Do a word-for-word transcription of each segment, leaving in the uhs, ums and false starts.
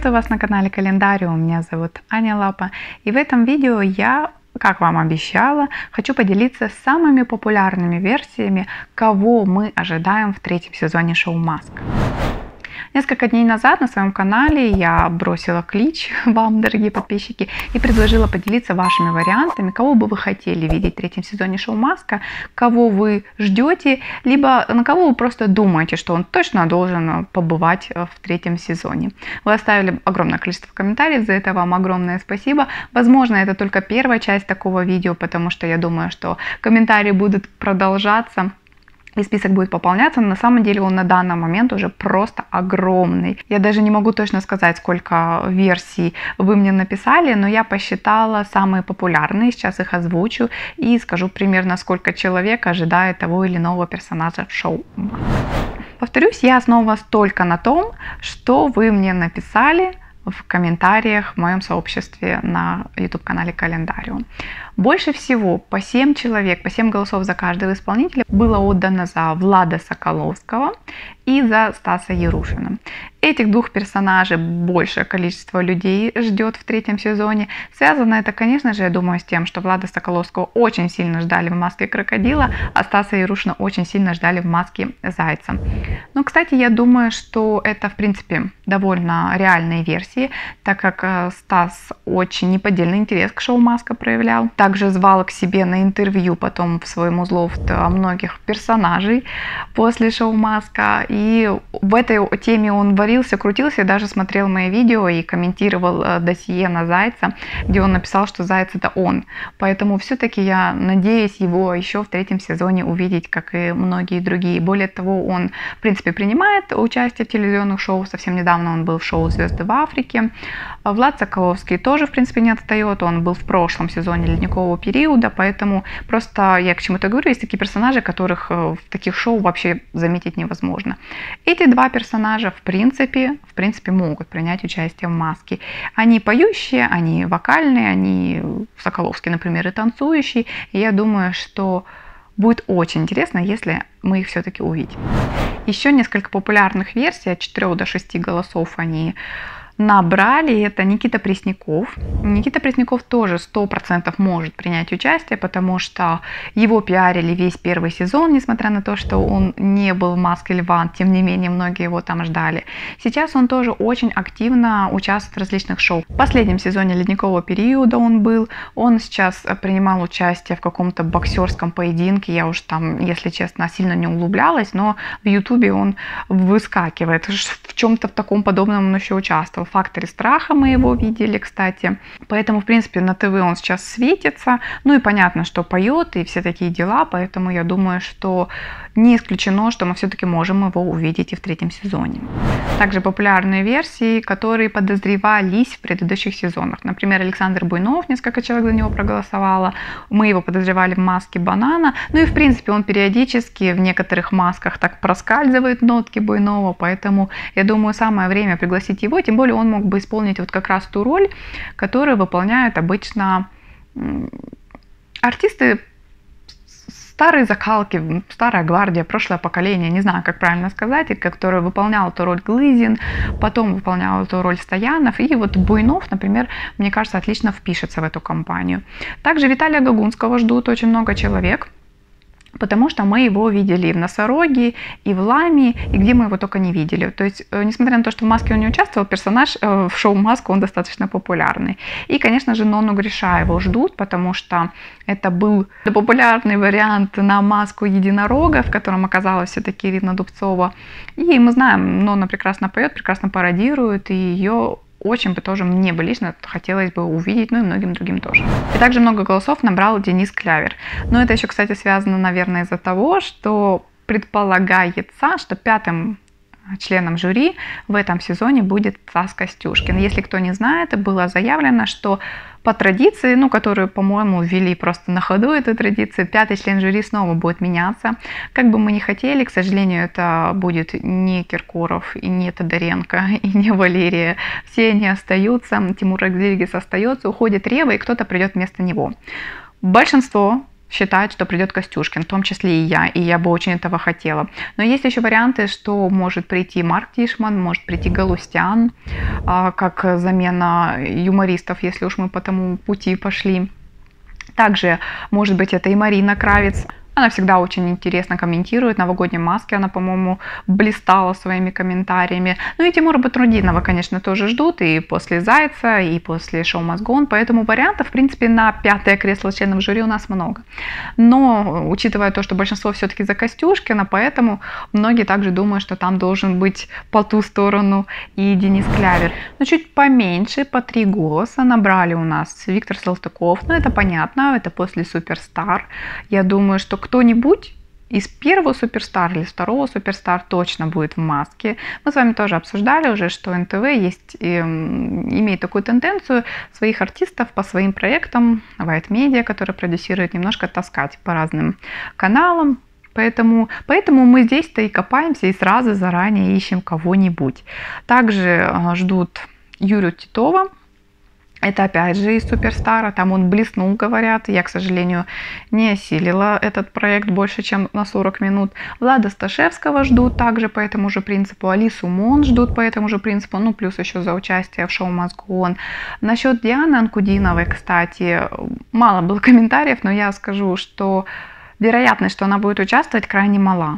Приветствую вас на канале Календариум, меня зовут Аня Лапа, и в этом видео я, как вам обещала, хочу поделиться самыми популярными версиями, кого мы ожидаем в третьем сезоне шоу «Маска». Несколько дней назад на своем канале я бросила клич вам, дорогие подписчики, и предложила поделиться вашими вариантами, кого бы вы хотели видеть в третьем сезоне шоу «Маска», кого вы ждете, либо на кого вы просто думаете, что он точно должен побывать в третьем сезоне. Вы оставили огромное количество комментариев, за это вам огромное спасибо. Возможно, это только первая часть такого видео, потому что я думаю, что комментарии будут продолжаться. И список будет пополняться, но на самом деле он на данный момент уже просто огромный. Я даже не могу точно сказать, сколько версий вы мне написали, но я посчитала самые популярные, сейчас их озвучу и скажу примерно, сколько человек ожидает того или иного персонажа в шоу. Повторюсь, я основывалась только на том, что вы мне написали в комментариях в моем сообществе на YouTube-канале Календариум. Больше всего, по семь человек, по семь голосов за каждого исполнителя было отдано за Влада Соколовского и за Стаса Ярушина. Этих двух персонажей большее количество людей ждет в третьем сезоне. Связано это, конечно же, я думаю, с тем, что Влада Соколовского очень сильно ждали в «Маске крокодила», а Стаса Ярушина очень сильно ждали в «Маске зайца». Но, кстати, я думаю, что это, в принципе, довольно реальные версии, так как Стас очень неподдельный интерес к шоу «Маска» проявлял. Также звал к себе на интервью потом в свой музлофт многих персонажей после шоу «Маска». И в этой теме он варился, крутился, и даже смотрел мои видео и комментировал досье на Зайца, где он написал, что Заяц это он. Поэтому все-таки я надеюсь его еще в третьем сезоне увидеть, как и многие другие. Более того, он, в принципе, принимает участие в телевизионных шоу. Совсем недавно он был в шоу «Звезды в Африке». Влад Соколовский тоже, в принципе, не отстает. Он был в прошлом сезоне «Ледникового периода», поэтому просто я к чему-то говорю, есть такие персонажи, которых в таких шоу вообще заметить невозможно. Эти два персонажа, в принципе, в принципе, могут принять участие в «Маске». Они поющие, они вокальные, они, Соколовский, например, и танцующий. И я думаю, что будет очень интересно, если мы их все-таки увидим. Еще несколько популярных версий, от четырёх до шести голосов они набрали. Это Никита Пресняков. Никита Пресняков тоже сто процентов может принять участие, потому что его пиарили весь первый сезон, несмотря на то, что он не был в «Маске льва», тем не менее многие его там ждали. Сейчас он тоже очень активно участвует в различных шоу. В последнем сезоне «Ледникового периода» он был. Он сейчас принимал участие в каком-то боксерском поединке. Я уж там, если честно, сильно не углублялась, но в Ютубе он выскакивает. В чем-то в таком подобном он еще участвовал. В «Факторе страха» мы его видели, кстати. Поэтому, в принципе, на ТВ он сейчас светится. Ну и понятно, что поет и все такие дела. Поэтому я думаю, что не исключено, что мы все-таки можем его увидеть и в третьем сезоне. Также популярные версии, которые подозревались в предыдущих сезонах. Например, Александр Буйнов, несколько человек за него проголосовало. Мы его подозревали в «Маске банана». Ну и, в принципе, он периодически в некоторых масках так проскальзывает нотки Буйнова. Поэтому, я думаю, самое время пригласить его. Тем более, он мог бы исполнить вот как раз ту роль, которую выполняют обычно артисты старой закалки, старая гвардия, прошлое поколение, не знаю, как правильно сказать, и который выполнял эту роль Глызин, потом выполнял эту роль Стоянов, и вот Буйнов, например, мне кажется, отлично впишется в эту компанию. Также Виталия Гагунского ждут очень много человек, потому что мы его видели и в «Носороге», и в «Ламе», и где мы его только не видели. То есть, несмотря на то, что в «Маске» он не участвовал, персонаж в шоу «Маска» он достаточно популярный. И, конечно же, Нону Гришаеву ждут, потому что это был популярный вариант на «Маску единорога», в котором оказалась все-таки Ирина Дубцова. И мы знаем, Нона прекрасно поет, прекрасно пародирует, и ее очень бы тоже мне бы лично хотелось бы увидеть, ну и многим другим тоже. И также много голосов набрал Денис Клявер. Но это еще, кстати, связано, наверное, из-за того, что предполагается, что пятым членом жюри в этом сезоне будет Стас Костюшкин. Если кто не знает, было заявлено, что по традиции, ну, которую, по-моему, ввели просто на ходу эту традицию, пятый член жюри снова будет меняться. Как бы мы ни хотели, к сожалению, это будет не Киркоров, и не Тодоренко, и не Валерия. Все они остаются, Тимур Родригес остается, уходит Рева, и кто-то придет вместо него. Большинство считает, что придет Костюшкин, в том числе и я, и я бы очень этого хотела. Но есть еще варианты, что может прийти Марк Тишман, может прийти Галустян, как замена юмористов, если уж мы по тому пути пошли. Также, может быть, это и Марина Кравец. Она всегда очень интересно комментирует. Новогодние маски она, по-моему, блистала своими комментариями. Ну и Тимура Батрудинова, конечно, тоже ждут. И после «Зайца», и после шоу «Must Go On». Поэтому вариантов, в принципе, на пятое кресло членов жюри у нас много. Но, учитывая то, что большинство все-таки за Костюшкина, поэтому многие также думают, что там должен быть по ту сторону и Денис Клявер. Но чуть поменьше, по три голоса набрали у нас Виктор Салтыков. Ну, это понятно, это после «Суперстар». Я думаю, что кто-нибудь из первого «Суперстар» или второго «Суперстар» точно будет в маске. Мы с вами тоже обсуждали уже, что эн тэ вэ есть, э, имеет такую тенденцию своих артистов по своим проектам, White Media, который продюсирует, немножко таскать по разным каналам. Поэтому, поэтому мы здесь-то и копаемся, и сразу заранее ищем кого-нибудь. Также э, ждут Юрию Титова. Это опять же из «Суперстара», там он блеснул, говорят. Я, к сожалению, не осилила этот проект больше, чем на сорок минут. Влада Сташевского ждут также по этому же принципу. Алису Мон ждут по этому же принципу. Ну, плюс еще за участие в шоу «Must Go On». Насчет Дианы Анкудиновой, кстати, мало было комментариев, но я скажу, что вероятность, что она будет участвовать, крайне мала.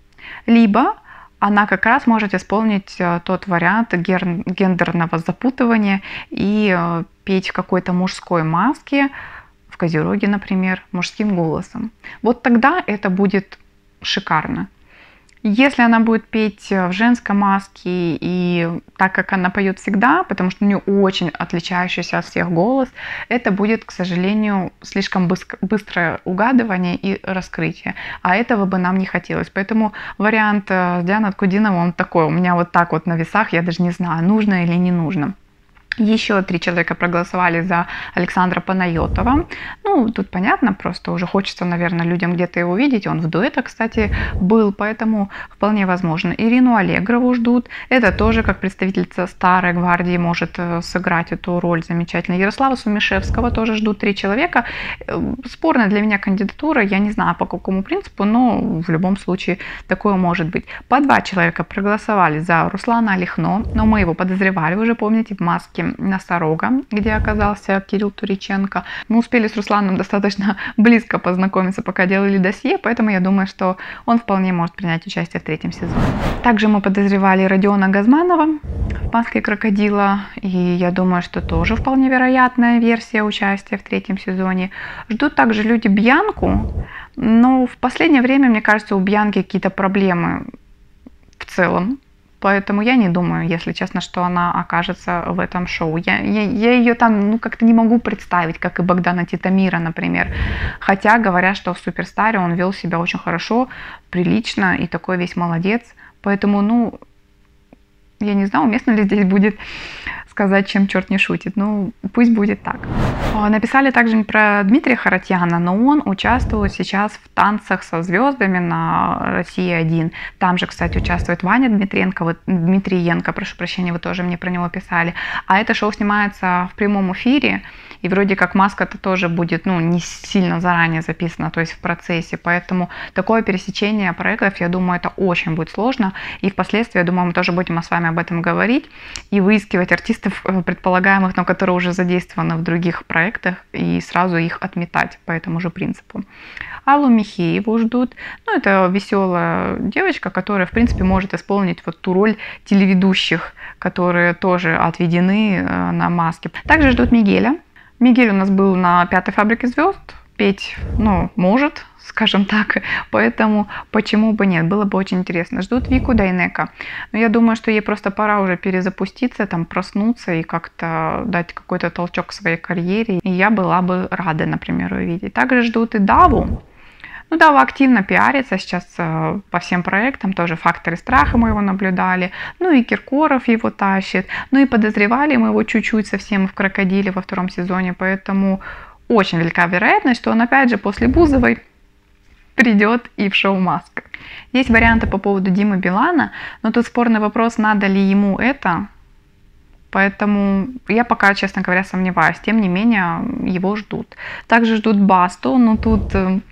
Либо она как раз может исполнить тот вариант гендерного запутывания и петь в какой-то мужской маске, в Козероге, например, мужским голосом. Вот тогда это будет шикарно. Если она будет петь в женской маске и так, как она поет всегда, потому что у нее очень отличающийся от всех голос, это будет, к сожалению, слишком быстрое угадывание и раскрытие. А этого бы нам не хотелось. Поэтому вариант с Дианой Анкудиновой, он такой, у меня вот так вот на весах, я даже не знаю, нужно или не нужно. Еще три человека проголосовали за Александра Панайотова. Ну, тут понятно, просто уже хочется, наверное, людям где-то его видеть. Он в дуэтах, кстати, был, поэтому вполне возможно. Ирину Аллегрову ждут. Это тоже, как представительница старой гвардии, может сыграть эту роль замечательно. Ярослава Сумишевского тоже ждут три человека. Спорная для меня кандидатура, я не знаю по какому принципу, но в любом случае такое может быть. По два человека проголосовали за Руслана Лихно, но мы его подозревали, уже помните, в маске Носорога, где оказался Кирилл Туриченко. Мы успели с Русланом достаточно близко познакомиться, пока делали досье, поэтому я думаю, что он вполне может принять участие в третьем сезоне. Также мы подозревали Родиона Газманова в маске крокодила, и я думаю, что тоже вполне вероятная версия участия в третьем сезоне. Ждут также люди Бьянку, но в последнее время, мне кажется, у Бьянки какие-то проблемы в целом. Поэтому я не думаю, если честно, что она окажется в этом шоу. Я, я, я ее там ну, как-то не могу представить, как и Богдана Титамира, например. Хотя говорят, что в «Суперстаре» он вел себя очень хорошо, прилично и такой весь молодец. Поэтому, ну, я не знаю, уместно ли здесь будет сказать, чем черт не шутит. Ну, пусть будет так. Написали также про Дмитрия Харатьяна, но он участвует сейчас в «Танцах со звездами» на Россия один. Там же, кстати, участвует Ваня Дмитриенко, вот, Дмитриенко, прошу прощения, вы тоже мне про него писали. А это шоу снимается в прямом эфире, и вроде как маска-то тоже будет, ну, не сильно заранее записана, то есть в процессе. Поэтому такое пересечение проектов, я думаю, это очень будет сложно. И впоследствии, я думаю, мы тоже будем с вами об этом говорить и выискивать артистов предполагаемых, но которые уже задействованы в других проектах, и сразу их отметать по этому же принципу. Аллу Михееву ждут. Ну, это веселая девочка, которая, в принципе, может исполнить вот ту роль телеведущих, которые тоже отведены на маске. Также ждут Мигеля. Мигель у нас был на «Пятой фабрике звезд». Петь, ну, может, скажем так, поэтому почему бы нет, было бы очень интересно. Ждут Вику Дайнеко, но я думаю, что ей просто пора уже перезапуститься, там, проснуться и как-то дать какой-то толчок своей карьере, и я была бы рада, например, увидеть. Также ждут и Даву. Ну, Дава активно пиарится сейчас э, по всем проектам, тоже «Факторы страха» мы его наблюдали, ну и Киркоров его тащит, ну и подозревали мы его чуть-чуть совсем в «Крокодиле» во втором сезоне, поэтому очень велика вероятность, что он опять же после Бузовой придет и в шоу «Маска». Есть варианты по поводу Димы Билана, но тут спорный вопрос, надо ли ему это, Поэтому я пока, честно говоря, сомневаюсь. Тем не менее, его ждут. Также ждут Басту, но тут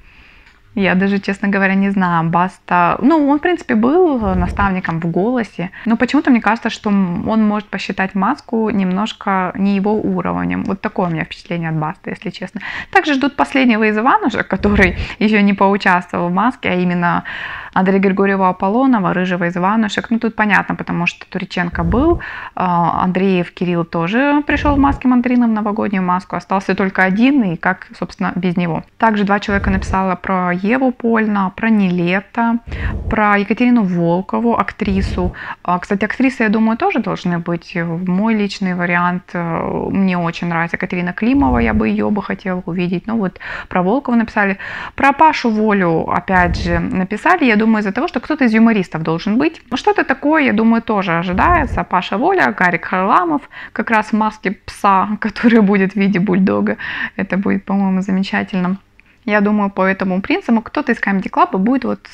я даже, честно говоря, не знаю. Баста, ну, он, в принципе, был наставником в «Голосе», но почему-то мне кажется, что он может посчитать маску немножко не его уровнем. Вот такое у меня впечатление от Басты, если честно. Также ждут последнего из Иванушек, который еще не поучаствовал в маске, а именно Андрея Григорьева Аполлонова, рыжего из Иванушек. Ну, тут понятно, потому что Туриченко был, Андреев Кирилл тоже пришел в маске мандарина, в новогоднюю маску. Остался только один, и как, собственно, без него. Также два человека написала про Еву Польна, про Нилетто, про Екатерину Волкову, актрису. Кстати, актрисы, я думаю, тоже должны быть. Мой личный вариант, мне очень нравится Екатерина Климова, я бы ее бы хотела увидеть. Ну вот, про Волкову написали. Про Пашу Волю, опять же, написали. Я думаю, из-за того, что кто-то из юмористов должен быть. Что-то такое, я думаю, тоже ожидается. Паша Воля, Гарик Харламов, как раз в маске пса, который будет в виде бульдога. Это будет, по-моему, замечательно. Я думаю, по этому принципу кто-то из Comedy Club будет вот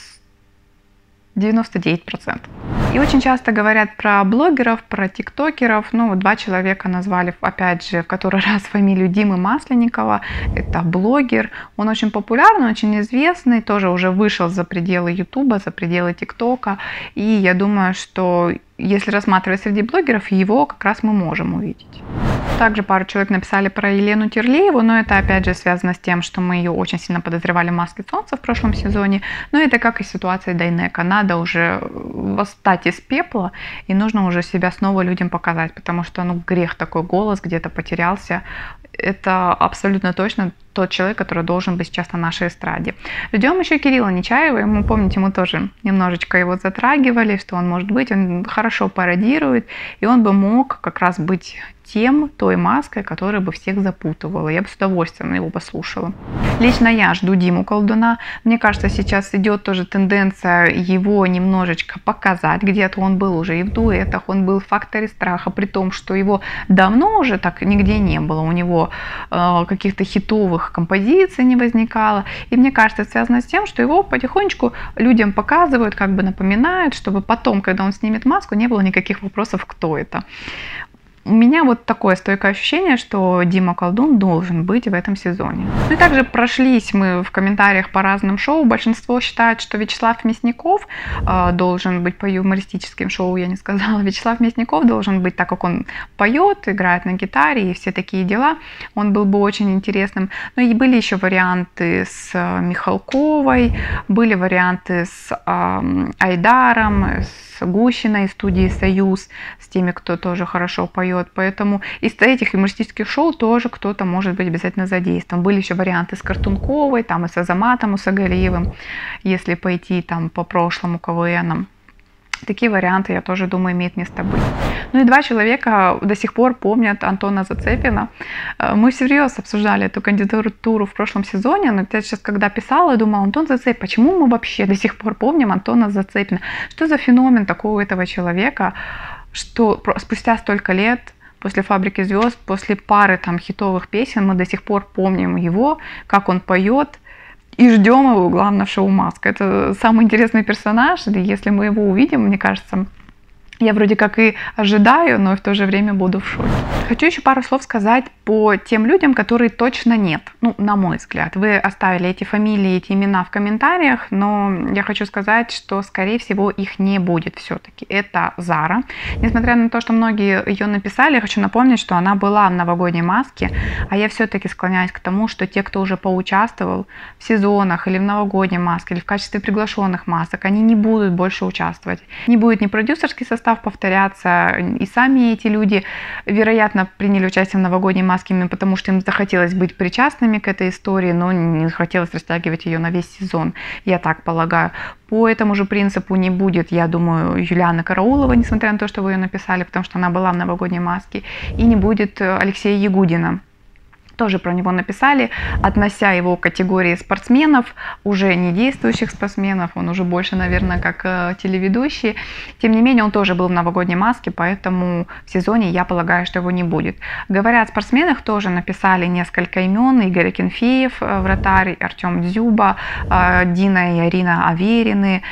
девяносто девять процентов. И очень часто говорят про блогеров, про тиктокеров. Ну, вот два человека назвали, опять же, в который раз фамилию Димы Масленникова. Это блогер. Он очень популярный, очень известный. Тоже уже вышел за пределы Ютуба, за пределы ТикТока. И я думаю, что если рассматривать среди блогеров, его как раз мы можем увидеть. Также пару человек написали про Елену Терлееву, но это опять же связано с тем, что мы ее очень сильно подозревали в «Маске солнца» в прошлом сезоне. Но это как и ситуация Дайнека. Надо уже восстать из пепла, и нужно уже себя снова людям показать, потому что, ну, грех такой голос где-то потерялся. Это абсолютно точно тот человек, который должен быть сейчас на нашей эстраде. Ждем еще Кирилла Нечаева. Мы, помните, мы тоже немножечко его затрагивали, что он может быть. Он хорошо пародирует, и он бы мог как раз быть тем, той маской, которая бы всех запутывала. Я бы с удовольствием его послушала. Лично я жду Диму Колдуна. Мне кажется, сейчас идет тоже тенденция его немножечко показать. Где-то он был уже и в дуэтах, он был в «Факторе страха», при том, что его давно уже так нигде не было. У него э, каких-то хитовых композиций не возникало. И мне кажется, это связано с тем, что его потихонечку людям показывают, как бы напоминают, чтобы потом, когда он снимет маску, не было никаких вопросов, кто это. У меня вот такое стойкое ощущение, что Дима Колдун должен быть в этом сезоне. Ну и также прошлись мы в комментариях по разным шоу. Большинство считает, что Вячеслав Мясников э, должен быть по юмористическим шоу, я не сказала. Вячеслав Мясников должен быть, так как он поет, играет на гитаре и все такие дела. Он был бы очень интересным. Но и были еще варианты с Михалковой, были варианты с э, Айдаром, с Гущиной из студии «Союз», с теми, кто тоже хорошо поет. Поэтому из этих юмористических шоу тоже кто-то может быть обязательно задействован. Были еще варианты с Картунковой, там и с Азаматом Усагалиевым, если пойти там по прошлому КВНам. Такие варианты, я тоже думаю, имеют место быть. Ну и два человека до сих пор помнят Антона Зацепина. Мы всерьез обсуждали эту кандидатуру в прошлом сезоне, но я сейчас, когда писала, я думала, Антон Зацепин, почему мы вообще до сих пор помним Антона Зацепина? Что за феномен такого этого человека, что спустя столько лет, после «Фабрики звезд», после пары там хитовых песен, мы до сих пор помним его, как он поет, и ждем его, главное, в шоу «Маска». Это самый интересный персонаж, и если мы его увидим, мне кажется, я вроде как и ожидаю, но и в то же время буду в шоке. Хочу еще пару слов сказать по тем людям, которые точно нет. Ну, на мой взгляд. Вы оставили эти фамилии, эти имена в комментариях, но я хочу сказать, что, скорее всего, их не будет все-таки. Это Зара. Несмотря на то, что многие ее написали, я хочу напомнить, что она была в новогодней маске, а я все-таки склоняюсь к тому, что те, кто уже поучаствовал в сезонах или в новогодней маске, или в качестве приглашенных масок, они не будут больше участвовать. Не будет ни продюсерский состав повторяться, и сами эти люди, вероятно, приняли участие в новогодней маске именно потому, что им захотелось быть причастными к этой истории, но не хотелось растягивать ее на весь сезон, я так полагаю. По этому же принципу не будет, я думаю, Юлианы Караулова, несмотря на то, что вы ее написали, потому что она была в новогодней маске, и не будет Алексея Ягудина. Тоже про него написали, относя его к категории спортсменов, уже не действующих спортсменов, он уже больше, наверное, как э, телеведущий. Тем не менее, он тоже был в новогодней маске, поэтому в сезоне я полагаю, что его не будет. Говоря о спортсменах, тоже написали несколько имен. Игорь Акинфеев, вратарь, Артем Дзюба, э, Дина и Арина Аверины.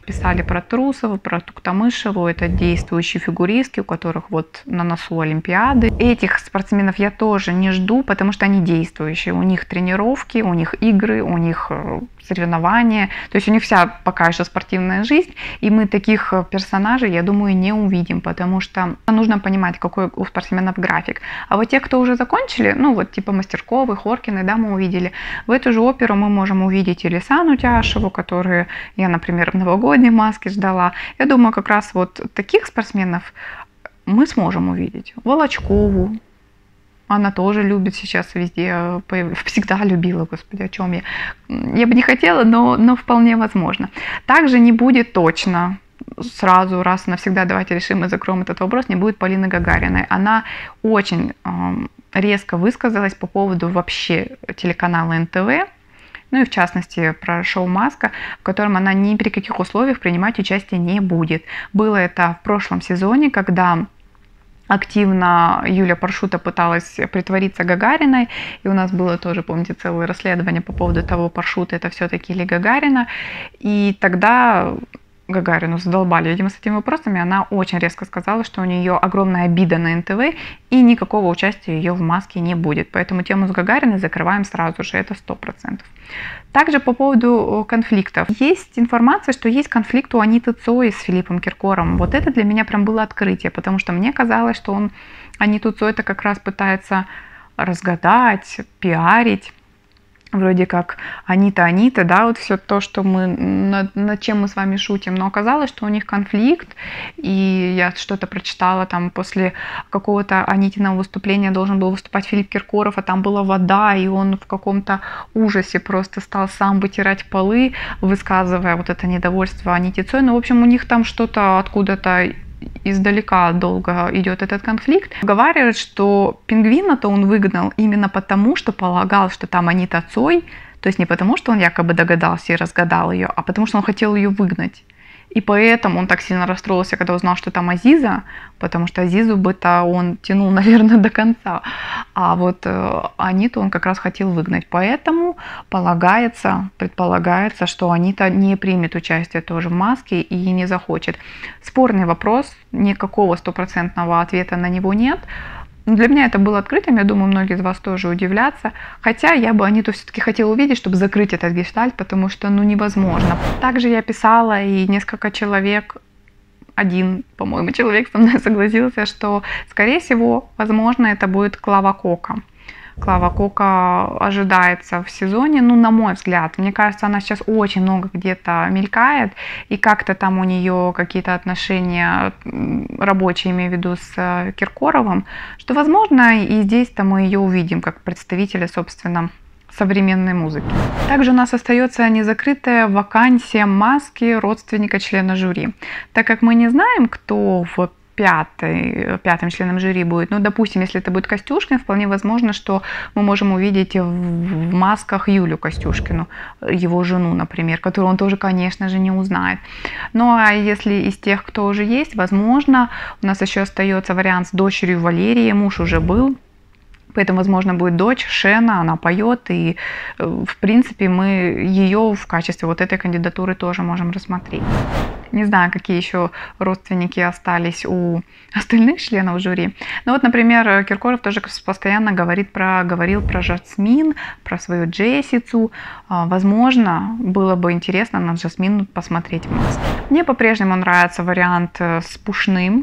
писали про Трусову, про Туктамышеву, это действующие фигуристки, у которых вот на носу Олимпиады. Этих спортсменов я тоже не жду, потому что они действующие, у них тренировки, у них игры, у них соревнования, то есть у них вся пока еще спортивная жизнь, и мы таких персонажей, я думаю, не увидим, потому что нужно понимать, какой у спортсменов график. А вот те, кто уже закончили, ну вот типа Мастерковой, Хоркиной, да, мы увидели, в эту же оперу мы можем увидеть или Сану Тяшеву, которую я, например, в новогодней маске ждала. Я думаю, как раз вот таких спортсменов мы сможем увидеть. Волочкову. Она тоже любит сейчас везде, всегда любила, господи, о чем я. Я бы не хотела, но, но вполне возможно. Также не будет точно, сразу, раз и навсегда, давайте решим и закроем этот вопрос, не будет Полины Гагариной. Она очень э, резко высказалась по поводу вообще телеканала эн тэ вэ, ну и в частности про шоу «Маска», в котором она ни при каких условиях принимать участие не будет. Было это в прошлом сезоне, когда активно Юля Паршута пыталась притвориться Гагариной, и у нас было тоже, помните, целое расследование по поводу того, Паршута это все-таки или Гагарина, и тогда Гагарину задолбали, видимо, с этими вопросами, она очень резко сказала, что у нее огромная обида на эн тэ вэ, и никакого участия ее в «Маске» не будет, поэтому тему с Гагариной закрываем сразу же, это сто процентов. Также по поводу конфликтов. Есть информация, что есть конфликт у Аниты Цой с Филиппом Киркоровым. Вот это для меня прям было открытие, потому что мне казалось, что он Аниту Цой это как раз пытается разгадать, пиарить. Вроде как Анита, Анита, да, вот все то, что мы, над, над чем мы с вами шутим, но оказалось, что у них конфликт, и я что-то прочитала, там после какого-то Анитиного выступления должен был выступать Филипп Киркоров, а там была вода, и он в каком-то ужасе просто стал сам вытирать полы, высказывая вот это недовольство Аните Цой, ну, в общем, у них там что-то откуда-то издалека долго идет этот конфликт. Говорят, что Пингвина-то он выгнал именно потому, что полагал, что там Анита Цой, то есть не потому, что он якобы догадался и разгадал ее, а потому, что он хотел ее выгнать. И поэтому он так сильно расстроился, когда узнал, что там Азиза, потому что Азизу бы-то он тянул, наверное, до конца. А вот э, Аниту он как раз хотел выгнать. Поэтому полагается, предполагается, что Анита не примет участие тоже в «Маске» и не захочет. Спорный вопрос, никакого стопроцентного ответа на него нет. Для меня это было открытием, я думаю, многие из вас тоже удивлятся. Хотя я бы Аниту все-таки хотела увидеть, чтобы закрыть этот гештальт, потому что ну невозможно. Также я писала, и несколько человек, один, по-моему, человек со мной согласился, что, скорее всего, возможно, это будет Клава Кока. Клава Кока ожидается в сезоне, ну, на мой взгляд. Мне кажется, она сейчас очень много где-то мелькает, и как-то там у нее какие-то отношения рабочие, имею в виду, с Киркоровым, что, возможно, и здесь-то мы ее увидим как представителя, собственно, современной музыки. Также у нас остается незакрытая вакансия «Маски» родственника члена жюри. Так как мы не знаем, кто в Пятый, пятым членом жюри будет. Ну, допустим, если это будет Костюшкин, вполне возможно, что мы можем увидеть в, в «Масках» Юлю Костюшкину, его жену, например, которую он тоже, конечно же, не узнает. Ну, а если из тех, кто уже есть, возможно, у нас еще остается вариант с дочерью Валерии, муж уже был. Поэтому, возможно, будет дочь Шена, она поет, и, в принципе, мы ее в качестве вот этой кандидатуры тоже можем рассмотреть. Не знаю, какие еще родственники остались у остальных членов жюри. Но вот, например, Киркоров тоже постоянно говорит про, говорил про Жасмин, про свою Джессицу. Возможно, было бы интересно на Жасмин посмотреть в «Маске». Мне по-прежнему нравится вариант с Пушным.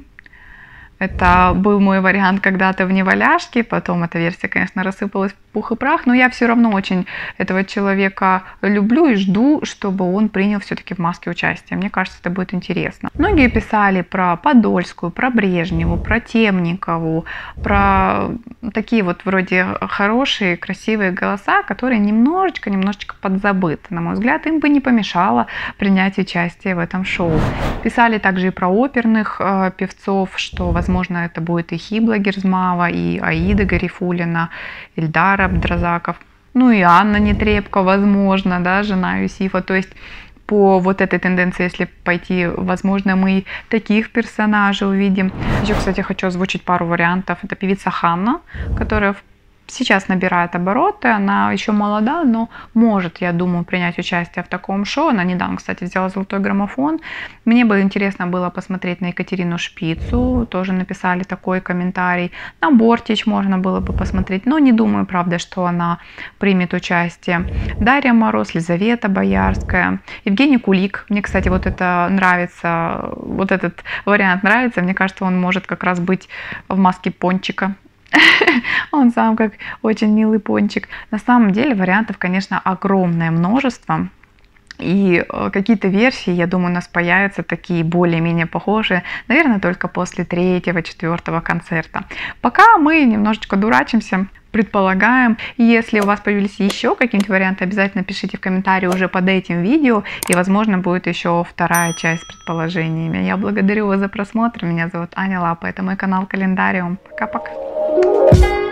Это был мой вариант когда-то в «Неваляшке», потом эта версия, конечно, рассыпалась в пух и прах, но я все равно очень этого человека люблю и жду, чтобы он принял все-таки в «Маске» участие. Мне кажется, это будет интересно. Многие писали про Подольскую, про Брежневу, про Темникову, про такие вот вроде хорошие, красивые голоса, которые немножечко-немножечко подзабыты. На мой взгляд, им бы не помешало принять участие в этом шоу. Писали также и про оперных э, певцов, что, возможно, это будет и Хибла Герзмава, и Аида Гарифуллина, Ильдар Абдразаков, ну и Анна Нетребко, возможно, да, жена Юсифа. То есть по вот этой тенденции, если пойти, возможно, мы таких персонажей увидим. Еще, кстати, хочу озвучить пару вариантов. Это певица Ханна, которая сейчас набирает обороты, она еще молода, но может, я думаю, принять участие в таком шоу. Она недавно, кстати, взяла золотой граммофон. Мне бы интересно было посмотреть на Екатерину Шпицу, тоже написали такой комментарий. На Бортич можно было бы посмотреть, но не думаю, правда, что она примет участие. Дарья Мороз, Лизавета Боярская, Евгений Кулик. Мне, кстати, вот это нравится, вот этот вариант нравится. Мне кажется, он может как раз быть в маске пончика. Он сам как очень милый пончик. На самом деле вариантов, конечно, огромное множество. И какие-то версии, я думаю, у нас появятся такие более-менее похожие, наверное, только после третьего, четвертого концерта. Пока мы немножечко дурачимся, предполагаем. И если у вас появились еще какие-нибудь варианты, обязательно пишите в комментарии уже под этим видео. И, возможно, будет еще вторая часть с предположениями. Я благодарю вас за просмотр. Меня зовут Аня Лапа. Это мой канал Календариум. Пока-пока.